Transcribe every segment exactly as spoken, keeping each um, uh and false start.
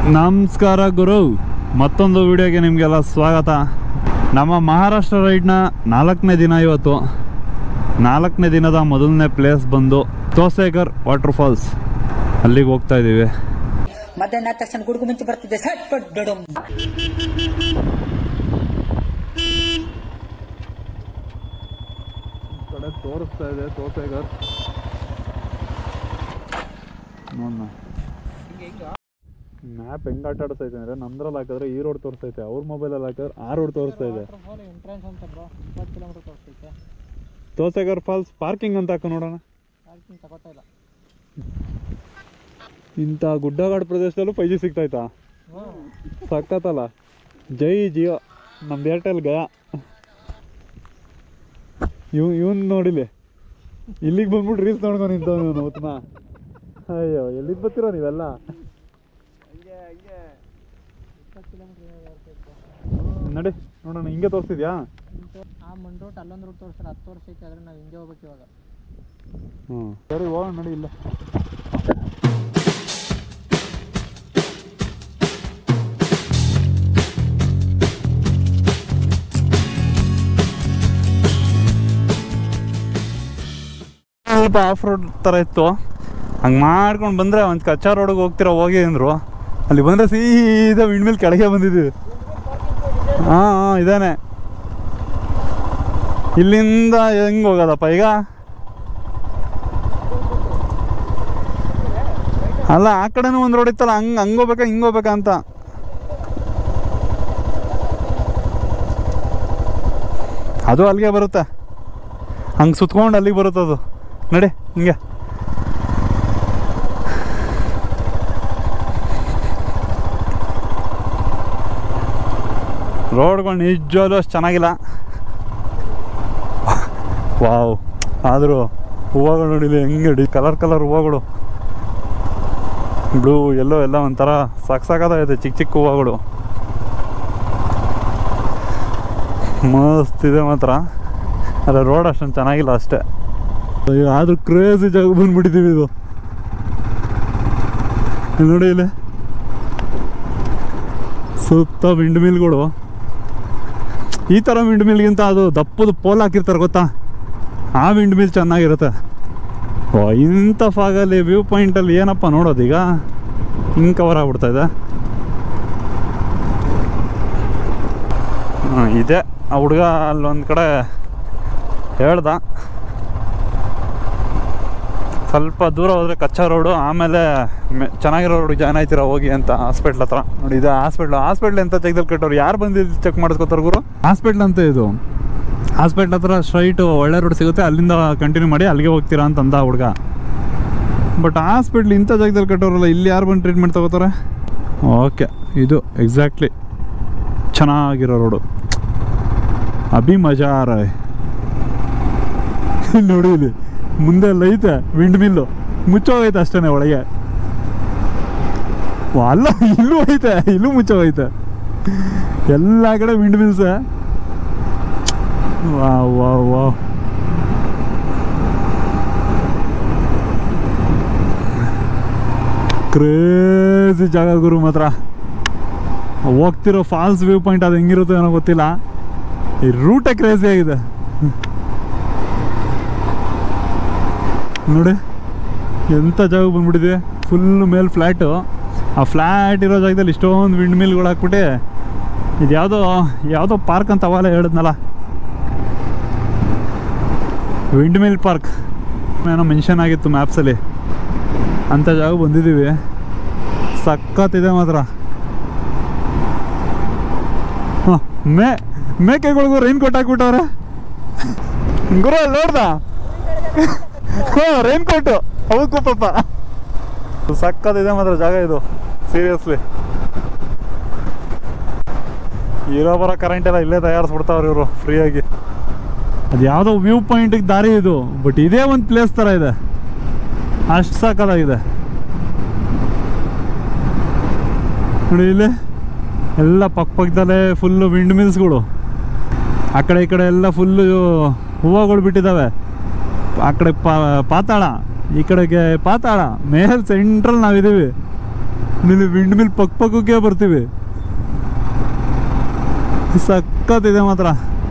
ನಮಸ್ಕಾರ ಗುರು, ಮತ್ತೊಂದು ವಿಡಿಯೋಗೆ ನಿಮಗೆಲ್ಲ ಸ್ವಾಗತ. ನಮ್ಮ ಮಹಾರಾಷ್ಟ್ರ ರೈಡ್ನ ನಾಲ್ಕನೇ ದಿನ. ಇವತ್ತು ನಾಲ್ಕನೇ ದಿನದ ಮೊದಲನೇ ಪ್ಲೇಸ್ ಬಂದು ತೋಸೇಗರ್ ವಾಟರ್ ಫಾಲ್ಸ್. ಅಲ್ಲಿಗೆ ಹೋಗ್ತಾ ಇದ್ದೀವಿ. ಮಧ್ಯಾಹ್ನ ತಕ್ಷಣ ಗುಡುಗು ಮುಂಚೆ ಬರ್ತಿದ್ದೆ ಕಡೆ ತೋರಿಸ್ತಾ ಇದೆ ತೋಸೇಗರ್. ನೋಡೋಣ ಮ್ಯಾಪ್ ಹೆಂಗೆ ಆಟ ಆಡಿಸ್ತೈತೆ ಅಂದರೆ ನಮ್ದ್ರಲ್ಲಿ ಹಾಕಿದ್ರೆ ಈ ರೋಡ್ ತೋರಿಸ್ತೈತೆ, ಅವ್ರ ಮೊಬೈಲಲ್ಲಿ ಹಾಕಿದ್ರೆ ಆ ರೋಡ್ ತೋರಿಸ್ತಾ ಇದೆ. ತೋಸೇಗರ್ ಫಾಲ್ಸ್ ಪಾರ್ಕಿಂಗ್ ಅಂತ ಹಾಕೋ ನೋಡೋಣ. ಇಂಥ ಗುಡ್ಡಗಾಡು ಪ್ರದೇಶದಲ್ಲೂ ಫೈವ್ ಜಿ ಸಿಗ್ತಾಯ್ತಾ? ಸಕ್ಕತ್ತಲ್ಲ. ಜೈ ಜಿಯೋ, ನಮ್ದು ಏರ್ಟೆಲ್ ಗಯಾ. ಇವ್ ಇವನ್ ನೋಡಿಲಿ, ಇಲ್ಲಿಗೆ ಬಂದ್ಬಿಟ್ಟು ರೀಲ್ಸ್ ನೋಡ್ಕೊಂಡು ನಿಂತವನು ಉತ್ತಮ. ಅಯ್ಯೋ, ಎಲ್ಲಿಗೆ ಬರ್ತೀರೋ ನೀವೆಲ್ಲ? ನಡಿ ನೋಡೋಣ. ಹಿಂಗೆ ತೋರಿಸ್ತಿದ್ಯಾ? ಆ ಮಂಡ್ ರೋಡ್ ಅಲ್ಲೊಂದು ರೂಟ್ ತೋರಿಸ್ತಾರೆ, ಹತ್ತು ವರ್ಷ ಐತೆ, ಆದ್ರೆ ನಾವು ಹಿಂಗೆ ಹೋಗ್ಬೇಕು ಇವಾಗ. ಹ್ಞೂ ಸರಿ, ಹೋಗೋಣ ನಡಿ. ಇಲ್ಲ ಸ್ವಲ್ಪ ಆಫ್ ರೋಡ್ ಥರ ಇತ್ತು, ಹಂಗೆ ಮಾಡ್ಕೊಂಡು ಬಂದರೆ ಒಂದು ಕಚ್ಚಾ ರೋಡಿಗೆ ಹೋಗ್ತಿರೋ ಹೋಗಿ ಅಂದರು. ಅಲ್ಲಿ ಬಂದರೆ ಸೀದಾ ವಿಂಡ್ ಮೇಲೆ ಕೆಳಗೆ ಬಂದಿದ್ದೀವಿ. ಹಾಂ ಹಾಂ ಇದಾನೆ. ಇಲ್ಲಿಂದ ಹೆಂಗೆ ಹೋಗೋದಪ್ಪ ಈಗ? ಅಲ್ಲ, ಆ ಕಡೆನೂ ಒಂದು ರೋಡ್ ಇತ್ತಲ್ಲ, ಹಂಗೆ ಹಂಗೆ ಹೋಗ್ಬೇಕಾ ಹಿಂಗೆ ಹೋಗ್ಬೇಕಾ ಅಂತ. ಅದು ಅಲ್ಲಿಗೆ ಬರುತ್ತೆ, ಹಂಗೆ ಸುತ್ಕೊಂಡು ಅಲ್ಲಿಗೆ ಬರುತ್ತೆ ಅದು. ನಡಿ ಹಿಂಗೆ. ರೋಡ್ಗಳು ನಿಜವಾಗ್ಲೂ ಅಷ್ಟು ಚೆನ್ನಾಗಿಲ್ಲ. ವಾವ್, ಆದರೂ ಹೂವುಗಳು ನೋಡಿಲಿ ಹೆಂಗೆ ಕಲರ್ ಕಲರ್ ಹೂವುಗಳು, ಬ್ಲೂ ಎಲ್ಲೋ ಎಲ್ಲ ಒಂಥರ ಸಾಕು ಸಾಕಾಗಿದೆ. ಚಿಕ್ಕ ಚಿಕ್ಕ ಹೂವುಗಳು ಮಸ್ತ್ ಇದೆ ಮಾತ್ರ. ಅಲ್ಲ, ರೋಡ್ ಅಷ್ಟೊಂದು ಚೆನ್ನಾಗಿಲ್ಲ ಅಷ್ಟೇ. ಆದರೂ ಕ್ರೇಜಿ ಜಾಗ ಬಂದ್ಬಿಟ್ಟಿದ್ದೀವಿ. ಇದು ನೋಡಿ, ಇಲ್ಲಿ ಸುತ್ತ ವಿಂಡ್ ಮಿಲ್ಗಳು. ಈ ಥರ ವಿಂಡ್ ಮಿಲ್ಗಿಂತ ಅದು ದಪ್ಪದು ಪೋಲ್ ಹಾಕಿರ್ತಾರೆ ಗೊತ್ತಾ, ಆ ವಿಂಡ್ ಮಿಲ್ ಚೆನ್ನಾಗಿರುತ್ತೆ. ಓ, ಇಂಥ ಫಾಗಲ್ಲಿ ವ್ಯೂ ಪಾಯಿಂಟಲ್ಲಿ ಏನಪ್ಪ ನೋಡೋದು ಈಗ? ಹಿಂಗೆ ಕವರ್ ಆಗ್ಬಿಡ್ತಾ ಇದೆ. ಹಾಂ, ಇದೆ ಆ ಹುಡುಗ ಅಲ್ಲೊಂದು ಕಡೆ ಹೇಳ್ದ, ಸ್ವಲ್ಪ ದೂರ ಹೋದರೆ ಕಚ್ಚಾ ರೋಡು, ಆಮೇಲೆ ಮೆ ಚೆನ್ನಾಗಿರೋ ರೋಡಿಗೆ ಜಾಯ್ನ್ ಆಯ್ತೀರ ಹೋಗಿ ಅಂತ. ಹಾಸ್ಪಿಟ್ಲ್ ಹತ್ರ ನೋಡಿ, ಇದು ಹಾಸ್ಪಿಟ್ಲ್. ಹಾಸ್ಪಿಟ್ಲ್ ಎಂತ ಚೆಕ್ದಲ್ಲಿ ಕಟ್ಟೋರು, ಯಾರು ಬಂದಿದ್ದು ಚೆಕ್ ಮಾಡಿಸ್ಕೊತಾರೆ ಗುರು? ಹಾಸ್ಪಿಟ್ಲ್ ಅಂತ ಇದು. ಹಾಸ್ಪಿಟ್ಲ್ ಹತ್ರ ಸ್ಟ್ರೈಟು ಒಳ್ಳೆ ರೋಡ್ ಸಿಗುತ್ತೆ, ಅಲ್ಲಿಂದ ಕಂಟಿನ್ಯೂ ಮಾಡಿ ಅಲ್ಲಿಗೆ ಹೋಗ್ತೀರಾ ಅಂತ ಅಂದ ಹುಡುಗ. ಬಟ್ ಹಾಸ್ಪಿಟ್ಲ್ ಇಂಥ ಜಾಗದಲ್ಲಿ ಕಟ್ಟೋರಲ್ಲ, ಇಲ್ಲಿ ಯಾರು ಬಂದು ಟ್ರೀಟ್ಮೆಂಟ್ ತಗೋತಾರೆ? ಓಕೆ, ಇದು ಎಕ್ಸಾಕ್ಟ್ಲಿ ಚೆನ್ನಾಗಿರೋ ರೋಡು. ಅಭಿ ಮಜಾ ಆ ರಹ ಹೈ. ನೋಡಿ, ಇಲ್ಲಿ ಮುಂದೆ ಎಲ್ಲ ಐತೆ ವಿಂಡ್ ಮಿಲ್ಲು, ಮುಚ್ಚೋಗೈತೆ ಅಷ್ಟೇ ಒಳಗೆ. ಅಲ್ಲ, ಇಲ್ಲೂ ಐತೆ, ಇಲ್ಲೂ ಮುಚ್ಚೋಗೈತೆ. ಎಲ್ಲ ಕಡೆ ವಿಂಡ್ ಮಿಲ್ಸೆ. ವಾ ವಾ ವಾ ಕ್ರೇಜಿ ಜಾಗ ಗುರು ಮಾತ್ರ. ಹೋಗ್ತಿರೋ ಫಾಲ್ಸ್ ವ್ಯೂ ಪಾಯಿಂಟ್ ಅದು ಹೆಂಗಿರುತ್ತೆ ಏನೋ ಗೊತ್ತಿಲ್ಲ, ಈ ರೂಟೇ ಕ್ರೇಜಿ ಆಗಿದೆ. ನೋಡಿ ಎಂಥ ಜಾಗ ಬಂದ್ಬಿಟ್ಟಿದೆ. ಫುಲ್ ಮೇಲೆ ಫ್ಲ್ಯಾಟು. ಆ ಫ್ಲ್ಯಾಟ್ ಇರೋ ಜಾಗದಲ್ಲಿ ಇಷ್ಟೊಂದು ವಿಂಡ್ ಮಿಲ್ಗಳು ಹಾಕ್ಬಿಟ್ಟು, ಇದು ಯಾವುದೋ ಯಾವುದೋ ಪಾರ್ಕ್ ಅಂತ ಅವಾಗಲೇ ಹೇಳಿದ್ನಲ್ಲ, ವಿಂಡ್ ಮಿಲ್ ಪಾರ್ಕ್ ಏನೋ ಮೆನ್ಷನ್ ಆಗಿತ್ತು ಮ್ಯಾಪ್ಸಲ್ಲಿ. ಅಂಥ ಜಾಗ ಬಂದಿದ್ದೀವಿ. ಸಖತ್ತಿದೆ ಮಾತ್ರ. ಹಾಂ, ಮೇ ಮೇಕೆಗಳಿಗೂ ರೈನ್ ಕೋಟ್ ಹಾಕ್ಬಿಟ್ಟವ್ರೆ ಗುರು. ಅಲ್ಲಿ ನೋಡ್ದ? ಹಾಂ, ರೈನ್ ಕೋಟು ಅವಕ್ಕೂ ಪಾಪ. ಸಕ್ಕತ್ತಿದೆ ಮಾತ್ರ ಜಾಗ ಇದು, ಸೀರಿಯಸ್ಲಿ. ಇರೋ ಬರೋ ಕರೆಂಟ್ ಎಲ್ಲ ಇಲ್ಲೇ ತಯಾರಿಸ್ಬಿಡ್ತಾವ್ರಿ ಇವರು ಫ್ರೀಯಾಗಿ. ಅದು ಯಾವುದೋ ವ್ಯೂ ಪಾಯಿಂಟಿಗೆ ದಾರಿ ಇದು, ಬಟ್ ಇದೇ ಒಂದು ಪ್ಲೇಸ್ ಥರ ಇದೆ, ಅಷ್ಟು ಸಾಕಾಗಿದೆ. ನೋಡಿ, ಇಲ್ಲಿ ಎಲ್ಲ ಪಕ್ಕ ಪಕ್ಕದಲ್ಲೇ ಫುಲ್ಲು ವಿಂಡ್ ಮಿಲ್ಸ್ಗಳು. ಆ ಕಡೆ ಈ ಕಡೆ ಎಲ್ಲ ಫುಲ್ಲು ಹೂವುಗಳು ಬಿಟ್ಟಿದ್ದಾವೆ. ಆ ಕಡೆ ಪಾತಾಳ, ಈ ಕಡೆಗೆ ಪಾತಾಳ, ಮೇಲ್ ಸೆಂಟ್ರಲ್ ನಾವಿದ್ದೀವಿ. ಇಲ್ಲಿ ವಿಂಡ್ ಮಿಲ್ ಪಕ್ ಪಕ್ಕಕ್ಕೆ ಬರ್ತೀವಿ. ಸಕ್ಕತ್ತಿದೆ ಮಾತ್ರ.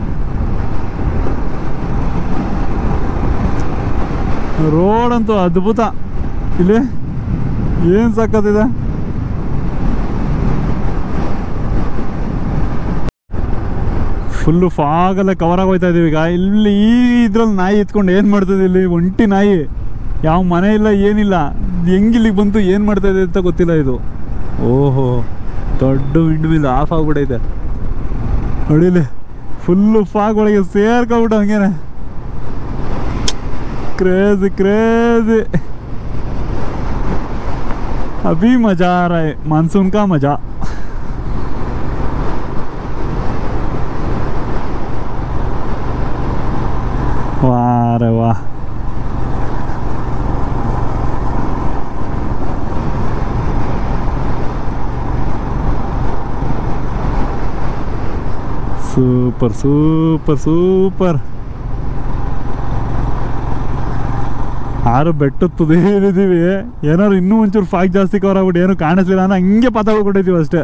ರೋಡ್ ಅಂತೂ ಅದ್ಭುತ. ಇಲ್ಲಿ ಏನ್ ಸಕ್ಕತ್ತಿದೆ. ಫುಲ್ಲು ಫಾಗಲ್ಲೇ ಕವರ್ ಆಗೋಯ್ತಾ ಇದೀವಿ ಈಗ. ಇಲ್ಲಿ ಈ ಇದ್ರಲ್ಲಿ ನಾಯಿ ಎತ್ಕೊಂಡು ಏನು ಮಾಡ್ತದೆ, ಇಲ್ಲಿ ಒಂಟಿ ನಾಯಿ, ಯಾವ ಮನೆ ಇಲ್ಲ ಏನಿಲ್ಲ, ಹೆಂಗಿಲ್ಲಿಗೆ ಬಂತು ಏನು ಮಾಡ್ತಾ ಇದೆ ಅಂತ ಗೊತ್ತಿಲ್ಲ ಇದು. ಓಹೋ, ದೊಡ್ಡ ವಿಂಡ್ ಮಿಲ್ ಆಫ್ ಆಗ್ಬಿಟ್ಟೈತೆ ನೋಡಿಲಿ. ಫುಲ್ಲು ಫಾಗ್ ಒಳಗೆ ಸೇರ್ಕೊಬಿಟ್ಟು ಹಂಗೇನೆ. Crazy crazy. ಅಭಿ ಮಜಾ ಆ ರहा है, मानसून का मजा. वाह रे वाह. Super super super. ಆರು ಬೆಟ್ಟದ ತುದಿದ್ದೀವಿ. ಏನಾದ್ರು ಇನ್ನೂ ಒಂಚೂರು ಫಾಗ್ ಜಾಸ್ತಿ ಕವರ್ ಆಗ್ಬಿಟ್ಟು ಏನು ಕಾಣಿಸ್ಲಿಲ್ಲ ಅಂದ್ರೆ ಹಂಗೆ ಪಾತಾಡ್ಬಿಟ್ಟಿದ್ದೀವಿ ಅಷ್ಟೇ.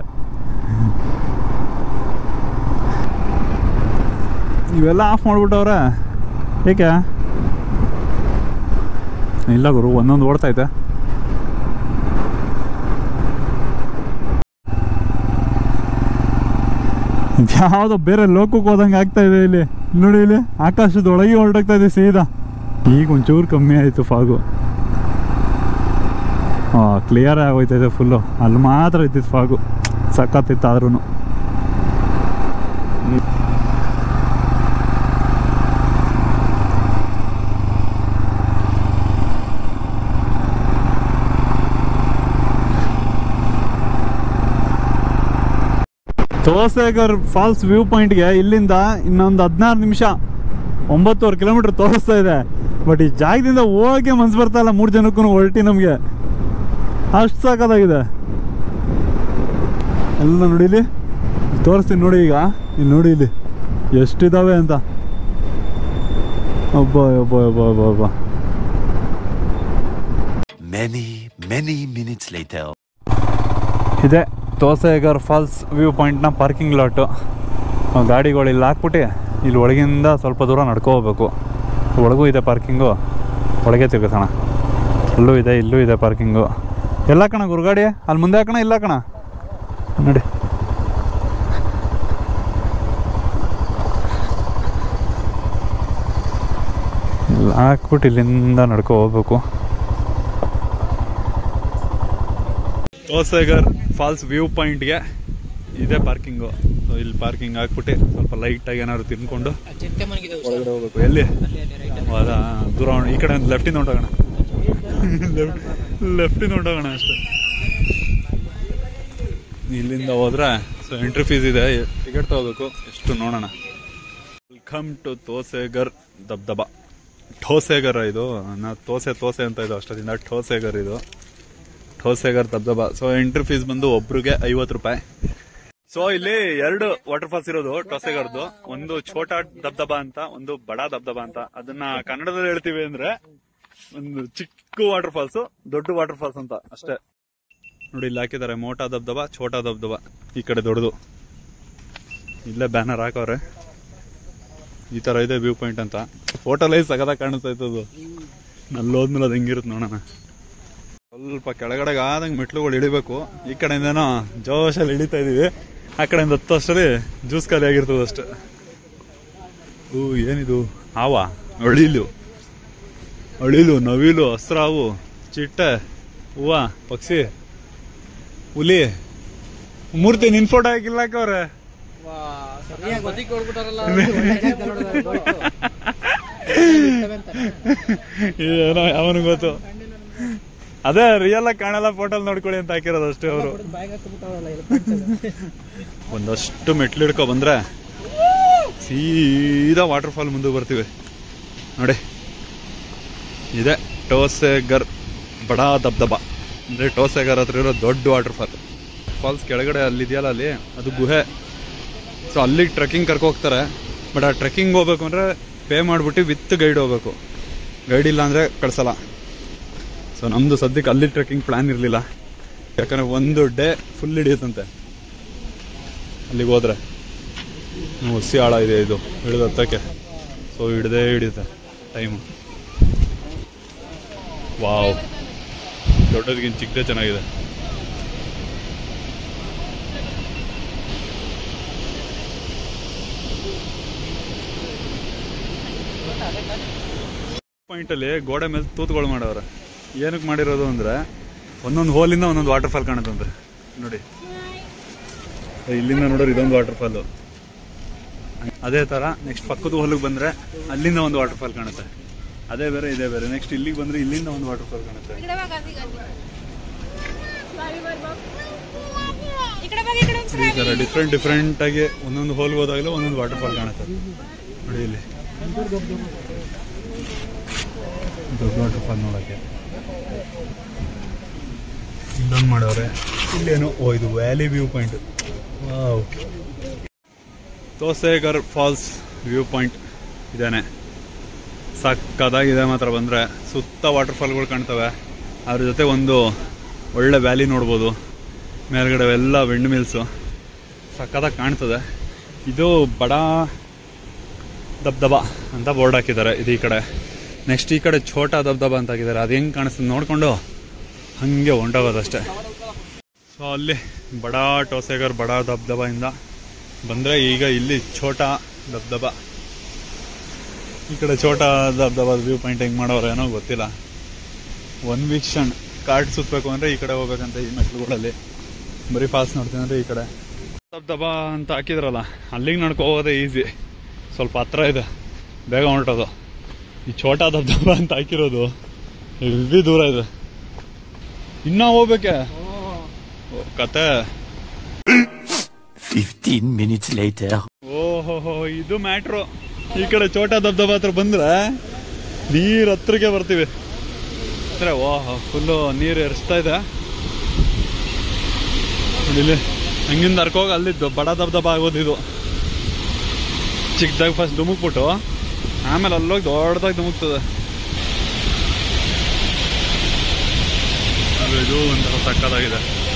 ಇವೆಲ್ಲ ಆಫ್ ಮಾಡ್ಬಿಟ್ಟವ್ರೆ. ಏಕೆ ಇಲ್ಲ ಗುರು, ಒಂದೊಂದು ಓಡ್ತೈತೆ. ಯಾವುದೋ ಬೇರೆ ಲೋಕಕ್ಕೆ ಹೋದಂಗೆ ಆಗ್ತಾ ಇದೆ ಇಲ್ಲಿ ನೋಡಿ. ಇಲ್ಲಿ ಆಕಾಶದೊಳಗೆ ಹೊರಟೋಗ್ತಾ ಇದೆ ಸೀದಾ. ಈಗ ಒಂಚೂರು ಕಮ್ಮಿ ಆಯಿತು ಫಾಗು. ಹಾಂ, ಕ್ಲಿಯರ್ ಆಗೋಯ್ತಾ ಇದೆ ಫುಲ್ಲು. ಅಲ್ಲಿ ಮಾತ್ರ ಇದ್ದಿತ್ತು ಫಾಗು, ಸಕ್ಕತ್ತಿತ್ತು. ಆದ್ರೂ ತೋಸೆಗರ್ ಫಾಲ್ಸ್ ವ್ಯೂ ಪಾಯಿಂಟ್ಗೆ ಇಲ್ಲಿಂದ ಇನ್ನೊಂದು ಹದಿನಾರು ನಿಮಿಷ, ಒಂಬತ್ತುವರೆ ಕಿಲೋಮೀಟ್ರ್ ತೋರಿಸ್ತಾ ಇದೆ. ಬಟ್ ಈ ಜಾಗದಿಂದ ಹೋಗಕ್ಕೆ ಮನ್ಸು ಬರ್ತಾ ಇಲ್ಲ ಮೂರು ಜನಕ್ಕೂ ಹೊರಟಿ. ನಮಗೆ ಅಷ್ಟು ಸಾಕಾಗಿದೆ ಎಲ್ಲ. ನೋಡಿಲಿ ತೋರಿಸ್ತೀನಿ ನೋಡಿ. ಈಗ ಇಲ್ಲಿ ನೋಡಿ ಇಲ್ಲಿ ಎಷ್ಟಿದ್ದಾವೆ ಅಂತ. ಒಬ್ಬ ಒಬ್ಬ ಒಬ್ಬ ಒಬ್ಬ ಒಬ್ಬ Many, many minutes later. ಇದೆ ತೋಸೆಗರ್ ಫಾಲ್ಸ್ ವ್ಯೂ ಪಾಯಿಂಟ್ನ ಪಾರ್ಕಿಂಗ್ ಲಾಟು. ಗಾಡಿಗಳು ಇಲ್ಲಿ ಹಾಕ್ಬಿಟ್ಟು ಇಲ್ಲಿ ಒಳಗಿಂದ ಸ್ವಲ್ಪ ದೂರ ನಡ್ಕೊ ಹೋಗ್ಬೇಕು. ಒಳಗೂ ಇದೆ ಪಾರ್ಕಿಂಗು, ಒಳಗೆ ತಿರ್ಗಿಸೋಣ. ಅಲ್ಲೂ ಇದೆ, ಇಲ್ಲೂ ಇದೆ ಪಾರ್ಕಿಂಗು. ಎಲ್ಲ ಕಣ ಗುರುಗಾಡಿ ಅಲ್ಲಿ ಮುಂದೆ ಹಾಕೋಣ, ಇಲ್ಲ ಕಣ ನೋಡಿ. ಇಲ್ಲಿ ಹಾಕ್ಬಿಟ್ಟು ಇಲ್ಲಿಂದ ನಡ್ಕೊ ಹೋಗ್ಬೇಕು. ತೋಸೆಗರ್ ಫಾಲ್ಸ್ ವ್ಯೂ ಪಾಯಿಂಟ್ಗೆ ಇದೆ ಪಾರ್ಕಿಂಗು. ಸೊ ಇಲ್ಲಿ ಪಾರ್ಕಿಂಗ್ ಹಾಕ್ಬಿಟ್ಟು ಸ್ವಲ್ಪ ಲೈಟಾಗಿ ಏನಾದ್ರು ತಿನ್ಕೊಂಡು ಒಳಗಡೆ ಹೋಗ್ಬೇಕು. ಎಲ್ಲಿ ಅದ ದೂರ ಈ ಕಡೆ ಒಂದು ಲೆಫ್ಟಿಂದ ಹೊಂಟೋಗೋಣ. ಲೆಫ್ಟಿಂದ ಹೊಂಟೋಗೋಣ ಅಷ್ಟೇ. ಇಲ್ಲಿಂದ ಹೋದ್ರೆ ಸೊ ಎಂಟ್ರಿ ಫೀಸ್ ಇದೆ, ಟಿಕೆಟ್ ತಗೋಬೇಕು. ಎಷ್ಟು ನೋಡೋಣ. Welcome to ತೋಸೆಗರ್ ದಬ್ದಬ. ಠೋಸೆಗರ್ ಇದು, ನಾ ತೋಸೆ ತೋಸೆ ಅಂತ ಇದು ಅಷ್ಟದಿಂದ ಠೋಸೆಗರ್ ಇದು. ಠೋಸೆಗರ್ ದಬ್ದಬ. ಸೊ ಎಂಟ್ರಿ ಫೀಸ್ ಬಂದು ಒಬ್ರಿಗೆ ಐವತ್ತು ರೂಪಾಯಿ. ಸೊ ಇಲ್ಲಿ ಎರಡು ವಾಟರ್ ಫಾಲ್ಸ್ ಇರೋದು ಟೋಸೆಗರ್ದು. ಒಂದು ಛೋಟಾ ದಬ್ದಬ ಅಂತ, ಒಂದು ಬಡಾ ದಬ್ದಬ ಅಂತ. ಅದನ್ನ ಕನ್ನಡದಲ್ಲಿ ಹೇಳ್ತೀವಿ ಅಂದ್ರೆ ಒಂದು ಚಿಕ್ಕ ವಾಟರ್ ಫಾಲ್ಸ್, ದೊಡ್ಡ ವಾಟರ್ ಫಾಲ್ಸ್ ಅಂತ ಅಷ್ಟೇ. ನೋಡಿ ಇಲ್ಲಿ ಹಾಕಿದ್ದಾರೆ ಮೋಟಾ ದಬ್ದಬ, ಛೋಟಾ ದಬ್ದಬ. ಈ ಕಡೆ ದೊಡ್ಡದು. ಇಲ್ಲೇ ಬ್ಯಾನರ್ ಹಾಕವ್ರೆ. ಈ ತರ ಇದೆ ವ್ಯೂ ಪಾಯಿಂಟ್ ಅಂತ. ಫೋಟೋಲೈ ಸಗದ ಕಾಣಿಸ್ತಾ ಇತ್ತು. ಅಲ್ಲೋದ್ಮೇಲೆ ಅದು ಹೆಂಗಿರುತ್ತೆ ನೋಡೋಣ. ಸ್ವಲ್ಪ ಕೆಳಗಡೆಗೆ ಆದಂಗೆ ಮೆಟ್ಲುಗಳು ಇಳಿಬೇಕು. ಈ ಕಡೆಯಿಂದನೋ ಜೋಶಲ್ಲಿ ಇಳಿತಾ ಇದೀವಿ, ಆ ಕಡೆಯಿಂದ ಹತ್ತು ಅಷ್ಟರಲ್ಲಿ ಜ್ಯೂಸ್ ಖಾಲಿ ಆಗಿರ್ತದೆ ಅಷ್ಟೆ. ಓ ಏನಿದು ಹಾವ, ಅಳಿಲು ಅಳಿಲು ನವಿಲು, ಹಸ್ರಾವು, ಚಿಟ್ಟೆ, ಹೂವ, ಪಕ್ಷಿ, ಹುಲಿ. ಮೂರ್ತಿ ನಿನ್ ಫೋಟೋ ಹಾಕಿಲ್ಲಕ್ಕವ್ರೆ. ಏನೋ ಅವನಿಗೆ ಗೊತ್ತು. ಅದೇ ರಿಯಲ್ ಆಗಿ ಕಾಣಲ್ಲ, ಫೋಟೋಲ್ ನೋಡ್ಕೊಳ್ಳಿ ಅಂತ ಹಾಕಿರೋದು ಅಷ್ಟೇ ಅವರು. ಒಂದಷ್ಟು ಮೆಟ್ಲು ಹಿಡ್ಕೊ ಬಂದ್ರೆ ಸೀದಾ ವಾಟರ್ ಫಾಲ್ ಮುಂದೆ ಬರ್ತೀವಿ ನೋಡಿ. ಇದೆ ಟೋಸೆಗರ್ ಬಡಾ ದಬ್ದಬ ಅಂದ್ರೆ ಟೋಸೆಗರ್ ಹತ್ರ ಇರೋ ದೊಡ್ಡ ವಾಟರ್ ಫಾಲ್. ಫಾಲ್ಸ್ ಕೆಳಗಡೆ ಅಲ್ಲಿದೆಯಲ್ಲ, ಅಲ್ಲಿ ಅದು ಗುಹೆ. ಸೊ ಅಲ್ಲಿಗೆ ಟ್ರೆಕ್ಕಿಂಗ್ ಕರ್ಕೊ ಹೋಗ್ತಾರೆ. ಬಟ್ ಆ ಟ್ರೆಕ್ಕಿಂಗ್ ಹೋಗ್ಬೇಕು ಅಂದ್ರೆ ಪೇ ಮಾಡ್ಬಿಟ್ಟು ವಿತ್ ಗೈಡ್ ಹೋಗ್ಬೇಕು. ಗೈಡ್ ಇಲ್ಲ ಅಂದ್ರೆ ಕಳ್ಸಲ್ಲ. ಸೊ ನಮ್ದು ಸದ್ಯಕ್ಕೆ ಅಲ್ಲಿ ಟ್ರೆಕ್ಕಿಂಗ್ ಪ್ಲಾನ್ ಇರಲಿಲ್ಲ. ಯಾಕಂದ್ರೆ ಒಂದು ಡೇ ಫುಲ್ ಹಿಡಿಯುತ್ತಂತೆ ಅಲ್ಲಿಗೆ ಹೋದ್ರೆ. ಹುಸಿ ಆಳ ಇದೆ ಇದು ಹಿಡಿದು ಹತ್ತಕ್ಕೆ, ಸೊ ಹಿಡ್ದೇ ಹಿಡಿಯುತ್ತೆ ಟೈಮು. ವಾವ್, ದೊಡ್ಡದಕ್ಕಿಂತ ಚಿಕ್ಕದೇ ಚೆನ್ನಾಗಿದೆ. ಪಾಯಿಂಟಲ್ಲಿ ಗೋಡೆ ಮೇಲೆ ತೂತುಗಳು ಮಾಡವ್ರೆ. ಏನಕ್ಕೆ ಮಾಡಿರೋದು ಅಂದರೆ ಒಂದೊಂದು ಹೋಲಿಂದ ಒಂದೊಂದು ವಾಟರ್ ಫಾಲ್ ಕಾಣುತ್ತಂತೆ. ನೋಡಿ ಇಲ್ಲಿಂದ ನೋಡೋರು ಇದೊಂದು ವಾಟರ್ ಫಾಲು, ಅದೇ ಥರ ನೆಕ್ಸ್ಟ್ ಪಕ್ಕದ ಹೋಲಿಗೆ ಬಂದರೆ ಅಲ್ಲಿಂದ ಒಂದು ವಾಟರ್ ಫಾಲ್ ಕಾಣುತ್ತೆ, ಅದೇ ಬೇರೆ ಇದೇ ಬೇರೆ. ನೆಕ್ಸ್ಟ್ ಇಲ್ಲಿಗೆ ಬಂದರೆ ಇಲ್ಲಿಂದ ಒಂದು ವಾಟರ್ ಫಾಲ್ ಕಾಣುತ್ತೆ. ಈ ಥರ ಡಿಫ್ರೆಂಟ್ ಡಿಫ್ರೆಂಟಾಗಿ ಒಂದೊಂದು ಹೋಲ್ಗೆ ಹೋದಾಗಲೂ ಒಂದೊಂದು ವಾಟರ್ ಫಾಲ್ ಕಾಣುತ್ತೆ. ನೋಡಿ ಇಲ್ಲಿ ದೊಡ್ಡ ವಾಟರ್ ಫಾಲ್ ನೋಡೋಕ್ಕೆ ಇಲ್ಲೊಂದು ಮಾಡವ್ರೆ. ಇಲ್ಲೇನು, ಓ ಇದು valley view point. Wow, Thoseghar falls view point ಇದೇನೆ. ಸಕ್ಕದಾಗಿದೆ ಮಾತ್ರ. ಬಂದರೆ ಸುತ್ತ ವಾಟರ್ ಫಾಲ್ಗಳು ಕಾಣ್ತವೆ, ಅದ್ರ ಜೊತೆ ಒಂದು ಒಳ್ಳೆ ವ್ಯಾಲಿ ನೋಡ್ಬೋದು. ಮೇಲ್ಗಡೆ ಎಲ್ಲ ವಿಂಡ್ ಮಿಲ್ಸು ಸಕ್ಕದಾಗಿ ಕಾಣ್ತದೆ. ಇದು ಬಡ ದಬ್ದಬ ಅಂತ ಬೋರ್ಡ್ ಹಾಕಿದ್ದಾರೆ ಇದು ಈ ಕಡೆ. ನೆಕ್ಸ್ಟ್ ಈ ಕಡೆ ಛೋಟಾ ದಬ್ದಬ ಅಂತ ಹಾಕಿದ್ದಾರೆ. ಅದು ಹೆಂಗೆ ಕಾಣಿಸ್ತದೆ ನೋಡಿಕೊಂಡು ಹಾಗೆ ಹೊಂಟೋಗೋದಷ್ಟೇ. ಸೊ ಅಲ್ಲಿ ಬಡ ಟೋಸೇಗರ್ ಬಡ ದಬ್ದಬ ಇಂದ ಬಂದರೆ ಈಗ ಇಲ್ಲಿ ಛೋಟಾ ದಬ್ದಬ, ಈ ಕಡೆ ಛೋಟಾ ದಬ್ದಬ ವ್ಯೂ ಪಾಯಿಂಟ್ ಹೆಂಗೆ ಮಾಡೋರು ಏನೋ ಗೊತ್ತಿಲ್ಲ. ಒನ್ ವೀಕ್ಷಣ್ ಕಾರ್ಡ್ ಸುತ್ತಬೇಕು ಅಂದರೆ ಈ ಕಡೆ ಹೋಗ್ಬೇಕಂತ ಈ ಮೆಟ್ಲುಗಳಲ್ಲಿ. ಬರೀ ಫಾಲ್ಸ್ ನೋಡ್ತೀನಿ ಅಂದರೆ ಈ ಕಡೆ ದಬ್ದಬ ಅಂತ ಹಾಕಿದ್ರಲ್ಲ ಅಲ್ಲಿಗೆ ನಡ್ಕೊ ಹೋಗೋದೇ ಈಸಿ, ಸ್ವಲ್ಪ ಹತ್ರ ಇದೆ, ಬೇಗ ಹೊರಟೋದು. ಈ ಛೋಟಾ ದಬ್ದಬ ಅಂತ ಹಾಕಿರೋದು ಹೆವಿ ದೂರ ಇದೆ, ಇನ್ನ ಹೋಗ್ಬೇಕೆ ಕತೆ. Fifteen minutes later. ಓಹೋ, ಇದು ಮ್ಯಾಟ್ರು. ಈ ಕಡೆ ಛೋಟಾ ದಬ್ದಬ ಹತ್ರ ಬಂದ್ರೆ ನೀರ್ ಹತ್ರಕ್ಕೆ ಬರ್ತೀವಿ. ಓಹ್, ಫುಲ್ಲು ನೀರು ಎರಿಸ್ತಾ ಇದೆ. ಇಲ್ಲಿ ಹಂಗಿಂದ ಹರ್ಕೋಗಿ ಅಲ್ಲಿ ಬಡ ದಬ್ದಬ ಆಗೋದಿದು. ಚಿಕ್ಕದಾಗಿ ಫಸ್ಟ್ ಧುಮುಕ್ಬಿಟ್ಟು ಆಮೇಲೆ ಅಲ್ಲೋಗಿ ದೊಡ್ಡದಾಗಿ ಧುಮುಕ್ತದೆ. ಅದು ಇದು ಒಂಥರ ಸಕ್ಕದಾಗಿದೆ.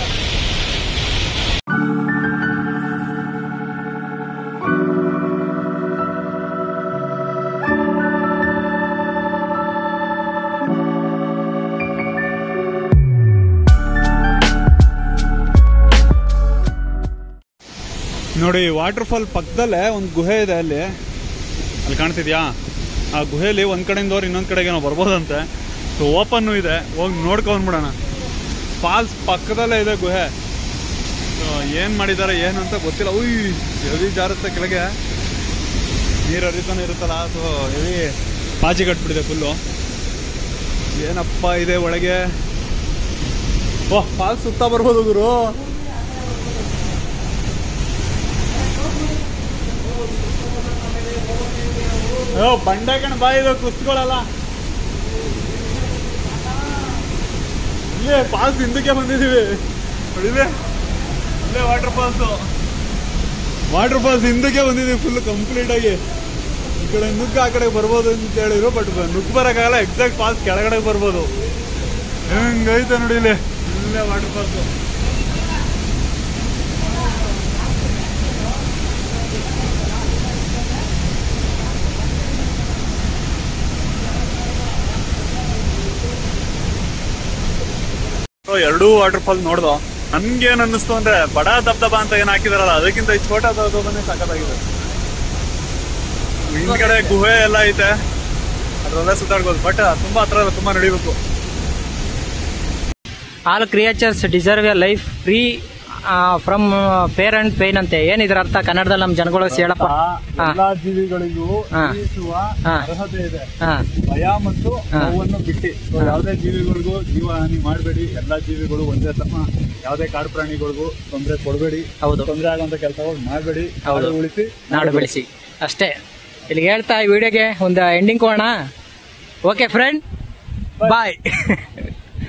ನೋಡಿ ವಾಟರ್ ಫಾಲ್ ಪಕ್ಕದಲ್ಲೇ ಒಂದು ಗುಹೆ ಇದೆ, ಅಲ್ಲಿ ಅಲ್ಲಿ ಕಾಣ್ತಿದ್ಯಾ? ಆ ಗುಹೆಯಲ್ಲಿ ಒಂದು ಕಡೆಯಿಂದವ್ರು ಇನ್ನೊಂದು ಕಡೆಗೆ ನಾವು ಬರ್ಬೋದಂತೆ. ಸೊ ಓಪನ್ನು ಇದೆ, ಹೋಗಿ ನೋಡ್ಕೊಂಡ್ಬಿಡೋಣ. ಫಾಲ್ಸ್ ಪಕ್ಕದಲ್ಲೇ ಇದೆ ಗುಹೆ. ಸೊ ಏನು ಮಾಡಿದ್ದಾರೆ ಏನು ಅಂತ ಗೊತ್ತಿಲ್ಲ. ಉಯ್ ಹೆವಿ ಜಾರುತ್ತೆ ಕೆಳಗೆ, ನೀರು ಹರಿತಾನೆ ಇರುತ್ತಲ್ಲ. ಸೊ ಹೆವಿ ಪಾಚಿ ಕಟ್ಬಿಟ್ಟಿದೆ ಫುಲ್ಲು. ಏನಪ್ಪ ಇದೆ ಒಳಗೆ? ಓಹ್, ಫಾಲ್ಸ್ ಸುತ್ತ ಬರ್ಬೋದು ಗುರು. ಅಯ್ಯೋ ಬಂಡೆ ಕಣ ಬಾ, ಇದು ಕುಸ್ಕೊಳ್ಳಲ್ಲ. ಇಲ್ಲೇ ಫಾಲ್ಸ್ ಹಿಂದಕ್ಕೆ ಬಂದಿದ್ದೀವಿ ನೋಡಿದೆ, ಇಲ್ಲೇ ವಾಟರ್ ಫಾಲ್ಸು. ವಾಟರ್ ಫಾಲ್ಸ್ ಹಿಂದಕ್ಕೆ ಬಂದಿದ್ದೀವಿ ಫುಲ್ ಕಂಪ್ಲೀಟ್ ಆಗಿ. ಈ ಕಡೆ ನುಗ್ಗ ಆ ಕಡೆ ಬರ್ಬೋದು ಅಂತ ಹೇಳಿದ್ರು, ಬಟ್ ನುಗ್ಗ ಬರೋಕ್ಕಾಗಲ್ಲ. ಎಕ್ಸಾಕ್ಟ್ ಫಾಲ್ಸ್ ಕೆಳಗಡೆ ಬರ್ಬೋದು. ಹೆಂಗೈತೆ ನೋಡಿ ಇಲ್ಲಿ, ಇಲ್ಲೇ ವಾಟರ್ ಫಾಲ್ಸು. ಎರಡೂ ವಾಟರ್ ಫಾಲ್ ನೋಡ್ದು. ನನ್ಗೇನ್ ಅನ್ನಿಸ್ತು ಅಂದ್ರೆ ಬಡ ದಬ್ದಬ ಅಂತ ಏನ್ ಹಾಕಿದಾರಲ್ಲ ಅದಕ್ಕಿಂತ ಈ ಛೋಟಾ ದಬ್ದಬನೇ ಸಾಕಾಗಿದೆ. ಹಿಂದ್ಗಡೆ ಗುಹೆ ಎಲ್ಲ ಐತೆ, ಅದ್ರಲ್ಲೇ ಸುತ್ತಾಡ್ಬೋದು. ಬಟ್ ತುಂಬಾ ಹತ್ರ ಇಲ್ಲ, ತುಂಬಾ ನಡಿಬೇಕು. All creatures deserve a life free from fear and pain ಅಂತೆ. ಏನಿದ್ರ ಅರ್ಥ ಕನ್ನಡದಲ್ಲಿ ನಮ್ ಜನಗಳಿಗೆ ಹೇಳಪ್ಪ? ಎಲ್ಲಾ ಜೀವಿಗಳಿಗೂ ಜೀವಿಸುವ ಅರ್ಹತೆ ಇದೆ, ಭಯ ಮತ್ತು ನೋವನ್ನು ಬಿಟ್ಟು. ಯಾವುದೇ ಜೀವಿಗಳಿಗೂ ಜೀವ ಹಾನಿ ಮಾಡಬೇಡಿ. ಎಲ್ಲಾ ಜೀವಿಗಳು ಒಂದೇ ತಮ್ಮ. ಯಾವುದೇ ಕಾಡು ಪ್ರಾಣಿಗಳಿಗೂ ತೊಂದರೆ ಕೊಡಬೇಡಿ. ಹೌದು, ತೊಂದರೆ ಆಗುವಂತ ಕೆಲಸಗಳು ಮಾಡಬೇಡಿ. ಹೌದು, ಉಳಿಸಿ ನಾಡು ಬೆಳೆಸಿ ಅಷ್ಟೇ. ಇಲ್ಲಿಗೆ ಹೇಳ್ತಾ ಈ ವಿಡಿಯೋಗೆ ಒಂದು ಎಂಡಿಂಗ್ ಕೊಡೋಣ. ಓಕೆ ಫ್ರೆಂಡ್, ಬಾಯ್.